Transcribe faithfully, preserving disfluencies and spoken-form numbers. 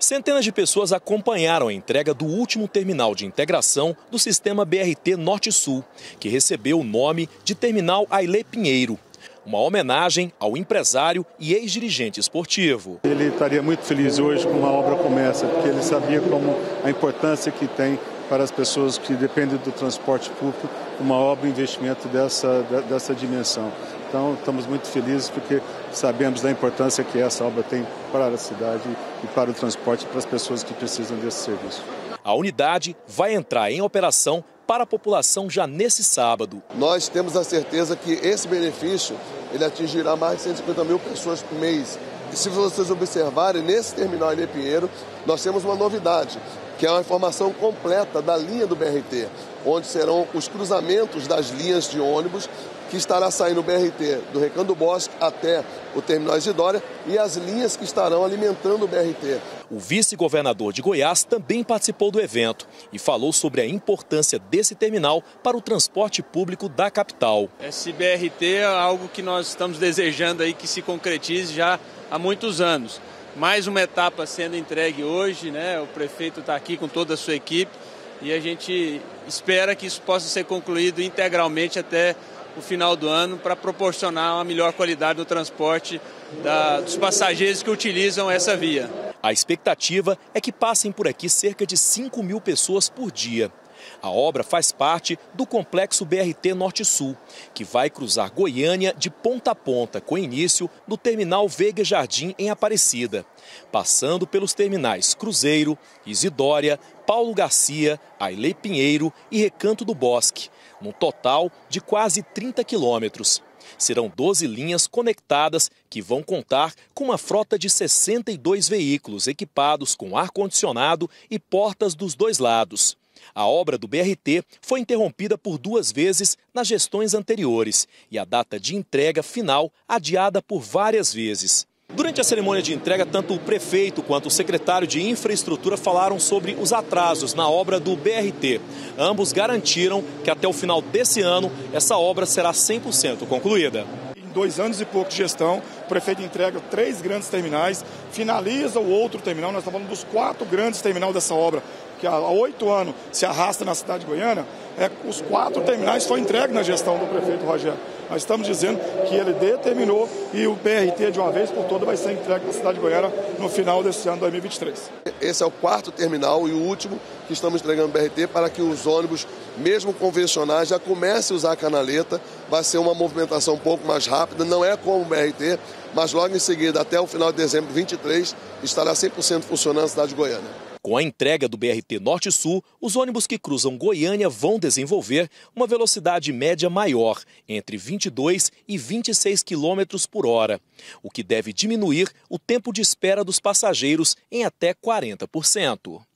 Centenas de pessoas acompanharam a entrega do último terminal de integração do sistema B R T Norte-Sul, que recebeu o nome de Terminal Ailê Pinheiro. Uma homenagem ao empresário e ex-dirigente esportivo. Ele estaria muito feliz hoje com uma obra como essa, porque ele sabia como a importância que tem para as pessoas que dependem do transporte público, uma obra, um investimento dessa, dessa dimensão. Então, estamos muito felizes porque sabemos da importância que essa obra tem para a cidade e para o transporte, para as pessoas que precisam desse serviço. A unidade vai entrar em operação para a população já nesse sábado. Nós temos a certeza que esse benefício ele atingirá mais de cento e cinquenta mil pessoas por mês. E se vocês observarem, nesse terminal Ailê Pinheiro, nós temos uma novidade, que é uma informação completa da linha do B R T, onde serão os cruzamentos das linhas de ônibus, que estará saindo o B R T do Recanto do Bosque até o terminal Isidória e as linhas que estarão alimentando o B R T. O vice-governador de Goiás também participou do evento e falou sobre a importância desse terminal para o transporte público da capital. Esse B R T é algo que nós estamos desejando aí que se concretize já há muitos anos. Mais uma etapa sendo entregue hoje, né? O prefeito está aqui com toda a sua equipe e a gente espera que isso possa ser concluído integralmente até o final do ano para proporcionar uma melhor qualidade no transporte da, dos passageiros que utilizam essa via. A expectativa é que passem por aqui cerca de cinco mil pessoas por dia. A obra faz parte do complexo B R T Norte-Sul, que vai cruzar Goiânia de ponta a ponta, com início no terminal Veiga Jardim, em Aparecida, passando pelos terminais Cruzeiro, Isidória, Paulo Garcia, Ailê Pinheiro e Recanto do Bosque, num total de quase trinta quilômetros. Serão doze linhas conectadas que vão contar com uma frota de sessenta e dois veículos equipados com ar-condicionado e portas dos dois lados. A obra do B R T foi interrompida por duas vezes nas gestões anteriores e a data de entrega final adiada por várias vezes. Durante a cerimônia de entrega, tanto o prefeito quanto o secretário de Infraestrutura falaram sobre os atrasos na obra do B R T. Ambos garantiram que até o final desse ano essa obra será cem por cento concluída. Em dois anos e pouco de gestão, o prefeito entrega três grandes terminais, finaliza o outro terminal. Nós estamos falando dos quatro grandes terminais dessa obra, que há oito anos se arrasta na cidade de Goiânia. É, os quatro terminais foram entregues na gestão do prefeito Rogério. Nós estamos dizendo que ele determinou e o B R T de uma vez por todas vai ser entregue na cidade de Goiânia no final desse ano dois mil e vinte e três. Esse é o quarto terminal e o último que estamos entregando no B R T para que os ônibus, mesmo convencionais, já comecem a usar a canaleta. Vai ser uma movimentação um pouco mais rápida, não é como o B R T, mas logo em seguida, até o final de dezembro de vinte e três, estará cem por cento funcionando na cidade de Goiânia. Com a entrega do B R T Norte-Sul, os ônibus que cruzam Goiânia vão desenvolver uma velocidade média maior, entre vinte e dois e vinte e seis quilômetros por hora, o que deve diminuir o tempo de espera dos passageiros em até quarenta por cento.